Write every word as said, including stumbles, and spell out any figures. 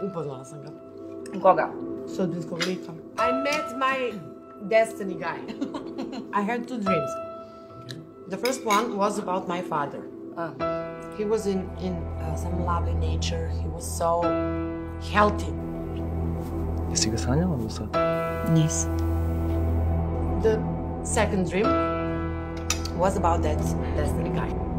Upoznala sam ga. Koga? Sudbinskog lika. I met my destiny guy. I had two dreams. The first one was about my father. Ah. He was in, in uh, some lovely nature. He was so healthy. Jesi ga sanjala do sad? Nisam. The second dream was about that destiny guy.